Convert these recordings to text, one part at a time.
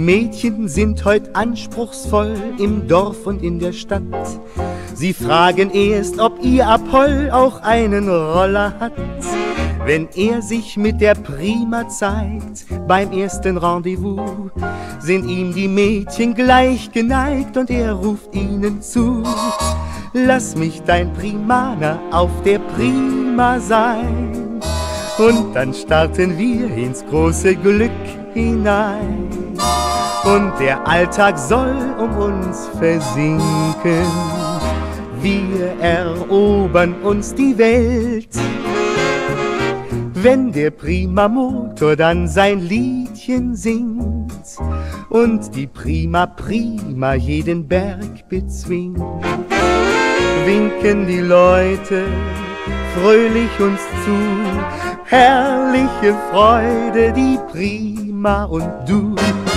Mädchen sind heut anspruchsvoll im Dorf und in der Stadt. Sie fragen erst, ob ihr Apoll auch einen Roller hat. Wenn er sich mit der Prima zeigt, beim ersten Rendezvous, sind ihm die Mädchen gleich geneigt und er ruft ihnen zu: Lass mich dein Primaner auf der Prima sein. Und dann starten wir ins große Glück hinein. Und der Alltag soll um uns versinken. Wir erobern uns die Welt. Wenn der Prima-Motor dann sein Liedchen singt und die Prima jeden Berg bezwingt, winken die Leute fröhlich uns zu. Herrliche Freude, die Prima und du.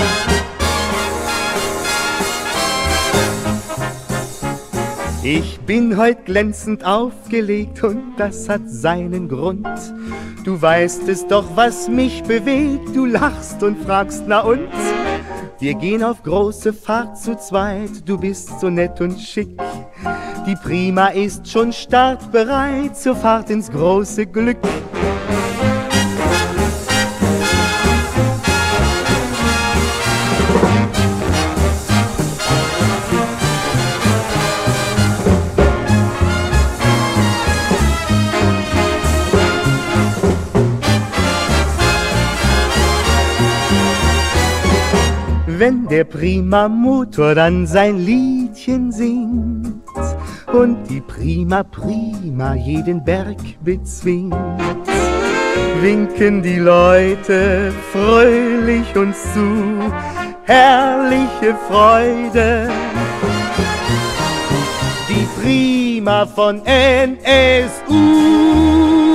Ich bin heut glänzend aufgelegt und das hat seinen Grund. Du weißt es doch, was mich bewegt, du lachst und fragst, na und? Wir gehen auf große Fahrt zu zweit, du bist so nett und schick. Die Prima ist schon startbereit zur Fahrt ins große Glück. Wenn der Prima-Motor dann sein Liedchen singt und die Prima jeden Berg bezwingt, winken die Leute fröhlich uns zu. Herrliche Freude, die Prima von NSU.